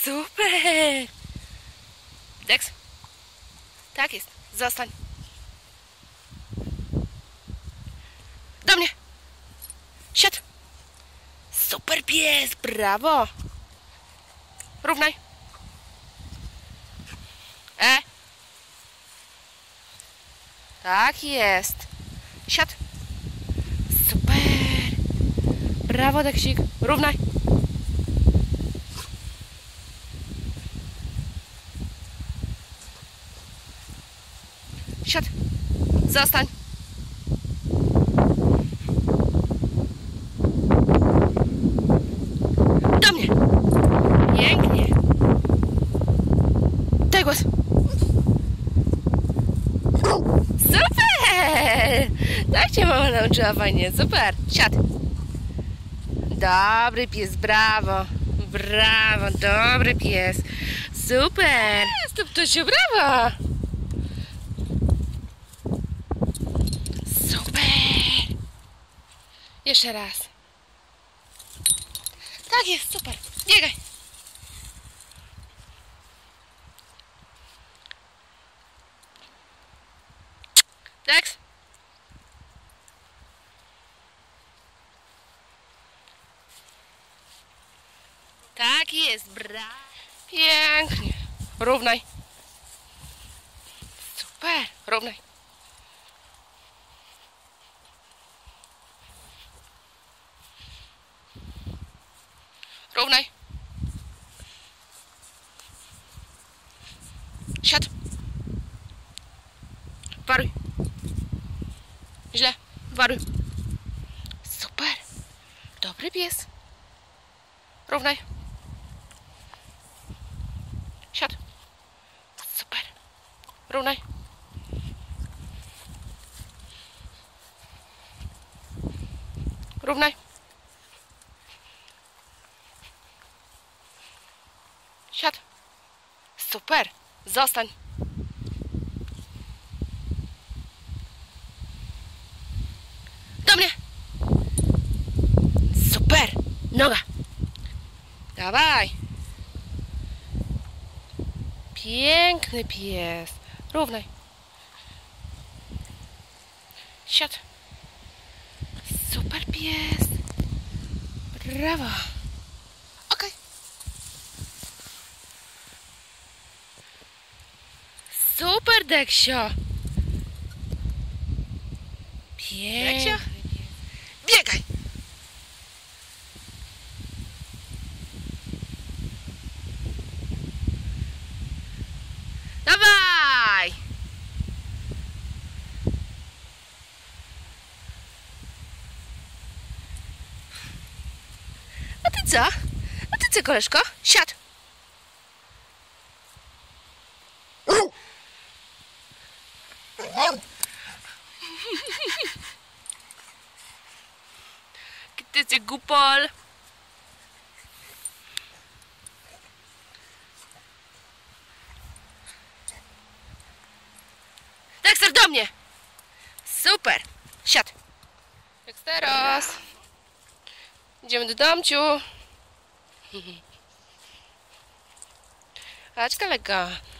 Super! Dex? Tak jest. Zostań. Do mnie! Siad! Super pies! Brawo! Równaj. Tak jest. Siad. Super! Brawo, Deksik. Równaj. Siad. Zostań. Do mnie. Pięknie. Daj głos. Super! Tak cię mama nauczyła fajnie. Super. Siad. Dobry pies. Brawo. Brawo. Dobry pies. Super. Stop to się. Brawo. Super! Jeszcze raz. Tak jest, super. Biegaj. Dex? Tak jest, bra. Pięknie. Równaj. Super. Równaj. Równaj. Siad. Waruj. Źle. Waruj. Super. Dobry pies. Równaj. Siad. Super. Równaj. Równaj. Siad. Super. Zostań. Do mnie. Super. Noga. Dawaj. Piękny pies. Równaj. Siad. Super pies. Brawo. Okej. Super, Deksio. Pięknie. Biegaj. Dawaj. A ty co? A ty co, koleżko? Siad. Ty głupol. Dexter, do mnie. Super. Siad. Dexteros. Idziemy do domciu. Chodź, kolego.